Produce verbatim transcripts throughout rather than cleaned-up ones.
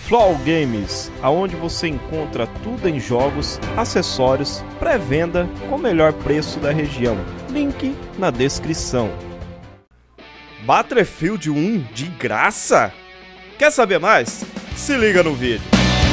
Flow Games, aonde você encontra tudo em jogos, acessórios, pré-venda com o melhor preço da região. Link na descrição. Battlefield um de graça? Quer saber mais? Se liga no vídeo.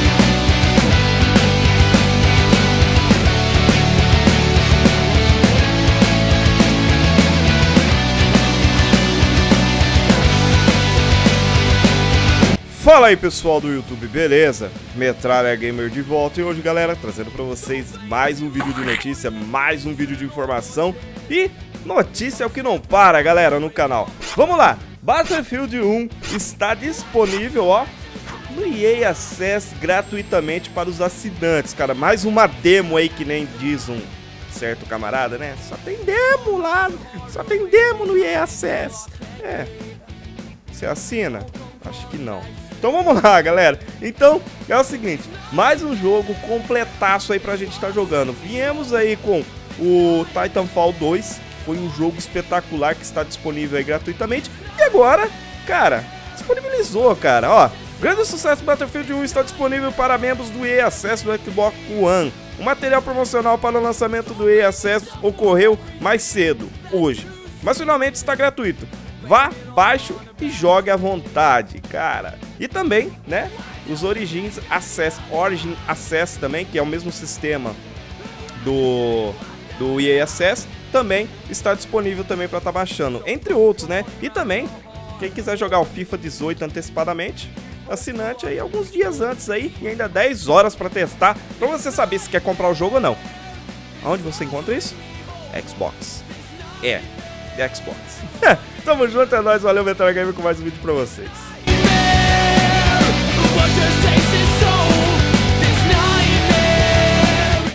Fala aí pessoal do YouTube, beleza? Metralha Gamer de volta e hoje, galera, trazendo pra vocês mais um vídeo de notícia, mais um vídeo de informação e notícia é o que não para, galera, no canal. Vamos lá, Battlefield um está disponível, ó, no E A Access gratuitamente para os assinantes, cara. Mais uma demo aí, que nem diz um certo camarada, né? Só tem demo lá, só tem demo no E A Access. É, você assina? Acho que não. Então vamos lá, galera. Então é o seguinte, mais um jogo completaço aí pra gente estar tá jogando. Viemos aí com o Titanfall dois, que foi um jogo espetacular que está disponível aí gratuitamente. E agora, cara, disponibilizou, cara, ó. Grande sucesso, Battlefield um está disponível para membros do E A Access do Xbox One. O material promocional para o lançamento do E A Access ocorreu mais cedo, hoje, mas finalmente está gratuito. Vá, baixe e jogue à vontade, cara. E também, né, os Origins Access, Origin Access também, que é o mesmo sistema do, do E A Access, também está disponível também para estar tá baixando, entre outros, né? E também, quem quiser jogar o FIFA dezoito antecipadamente, assinante aí alguns dias antes aí, e ainda dez horas para testar, para você saber se quer comprar o jogo ou não. Aonde você encontra isso? Xbox. É, Xbox. Tamo junto, é nóis, valeu, Metralha Gamer, com mais um vídeo pra vocês.